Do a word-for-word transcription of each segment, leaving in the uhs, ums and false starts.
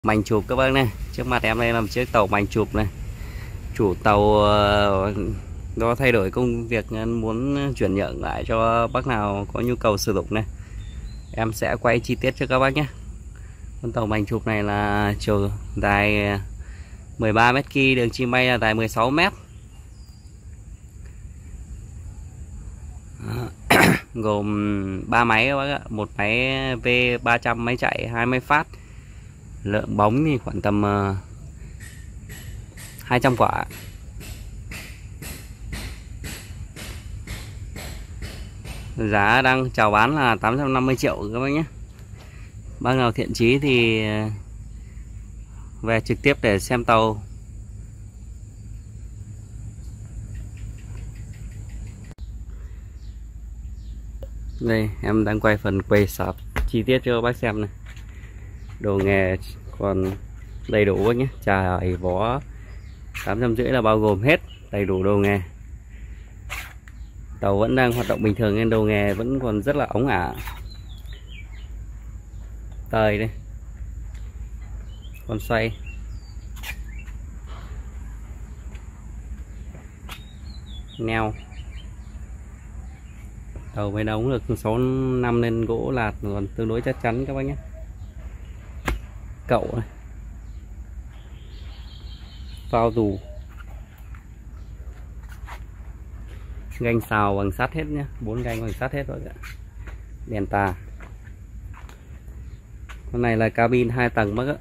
Mảnh chụp các bác này, trước mặt em đây là một chiếc tàu mảnh chụp này. Chủ tàu uh, do thay đổi công việc nên muốn chuyển nhượng lại cho bác nào có nhu cầu sử dụng này. Em sẽ quay chi tiết cho các bác nhé. Con tàu mảnh chụp này là chiều dài mười ba mét ki, đường chi may là dài mười sáu mét. Gồm ba máy các bác ạ, một máy V ba trăm máy chạy hai mươi phát. Lượng bóng thì khoảng tầm uh, hai trăm quả. Giá đang chào bán là tám trăm năm mươi triệu các bác nhé. Bác nào thiện chí thì về trực tiếp để xem tàu. Đây em đang quay phần quay sạp chi tiết cho bác xem này. Đồ nghề còn đầy đủ bác nhé. Chài vó tám trăm rưỡi là bao gồm hết, đầy đủ đồ nghề. Tàu vẫn đang hoạt động bình thường nên đồ nghề vẫn còn rất là óng ả. Tời đây, con xoay, neo. Tàu mới đóng được sáu năm nên gỗ lạt còn tương đối chắc chắn các bác nhé. Cậu này, phao dù, ganh xào bằng sắt hết nhé, bốn ganh bằng sắt hết rồi ạ. Đèn tà. Con này là cabin hai tầng bác ạ.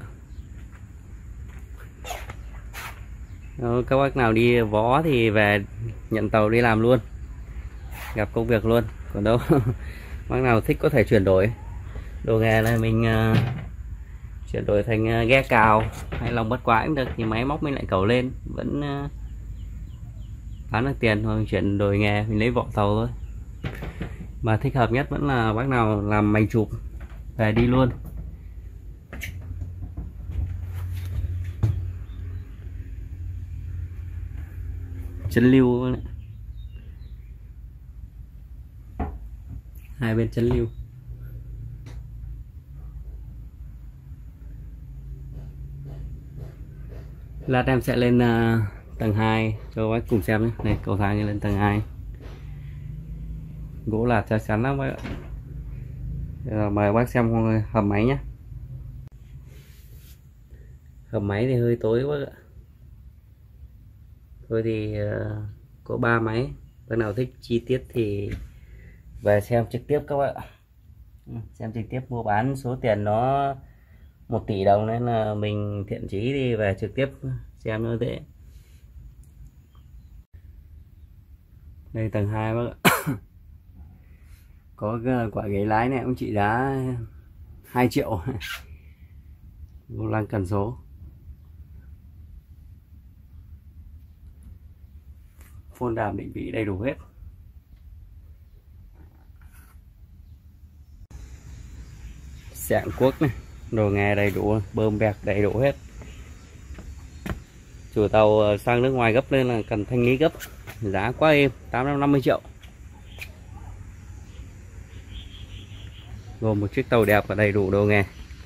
Đó, các bác nào đi vó thì về nhận tàu đi làm luôn, gặp công việc luôn. Còn đâu bác nào thích có thể chuyển đổi. Đồ nghề này mình uh, chuyển đổi thành uh, ghe cào hay lòng bắt quái cũng được, thì máy móc mình lại cẩu lên vẫn uh, bán được tiền. Hoặc chuyển đổi nghề mình lấy vỏ tàu thôi. Mà thích hợp nhất vẫn là bác nào làm mảnh chụp về đi luôn. Chân lưu này. Hai bên chân lưu. Lát em sẽ lên uh, tầng hai cho bác cùng xem nhé. Này, cầu thang lên tầng hai. Gỗ là chắc chắn lắm bác ạ. Rồi, mời bác xem hầm máy nhé. Hầm máy thì hơi tối bác ạ. Thôi thì uh, có ba máy. Bác nào thích chi tiết thì về xem trực tiếp các bạn ạ. Xem trực tiếp mua bán số tiền nó một tỷ đồng nên là mình thiện chí đi về trực tiếp xem nó dễ. Đây tầng hai bác ạ. Có quả ghế lái này cũng trị giá hai triệu. Vô lăng cần số. Phôn đàm định vị đầy đủ hết. Sạn cuốc này, đồ nghề đầy đủ, bơm bẹc đầy đủ hết. Chủ tàu sang nước ngoài gấp nên là cần thanh lý gấp. Giá quá êm, tám trăm năm mươi triệu. Gồm một chiếc tàu đẹp và đầy đủ đồ nghề.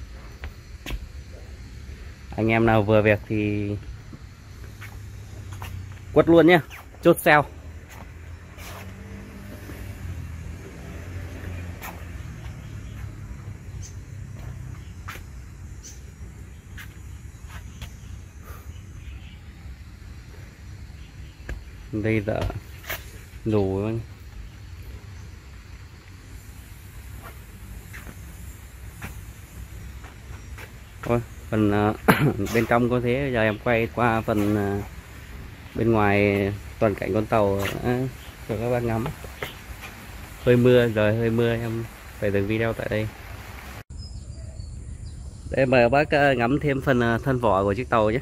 Anh em nào vừa việc thì quất luôn nhé, chốt sale. Đây là đủ. Thôi phần uh, bên trong có thế. Giờ em quay qua phần uh, bên ngoài toàn cảnh con tàu uh, cho các bác ngắm. Hơi mưa rồi, hơi mưa em phải dừng video tại đây. Để mời bác uh, ngắm thêm phần uh, thân vỏ của chiếc tàu nhé.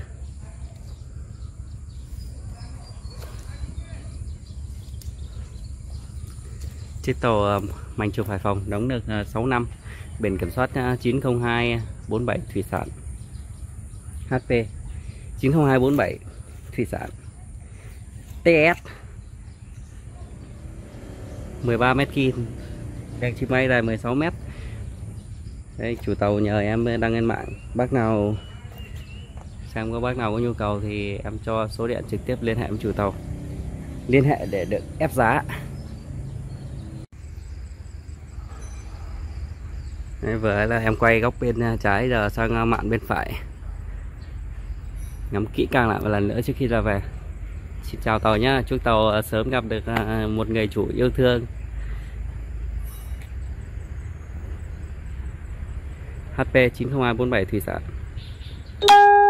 Chiếc tàu uh, mảnh chụp Hải Phòng đóng được uh, sáu năm, biển kiểm soát uh, chín không hai bốn bảy thủy sản, H P chín không hai bốn bảy thủy sản, T S mười ba mét ki, đang chim bay dài mười sáu mét. Đây, chủ tàu nhờ em đăng lên mạng. Bác nào xem có bác nào có nhu cầu thì em cho số điện trực tiếp liên hệ với chủ tàu, liên hệ để được ép giá. Đấy, vừa là em quay góc bên trái, giờ sang mạn bên phải, ngắm kỹ càng lại một lần nữa trước khi ra về. Xin chào tàu nhá, chúc tàu sớm gặp được một người chủ yêu thương. hát pê chín không hai bốn bảy thủy sản.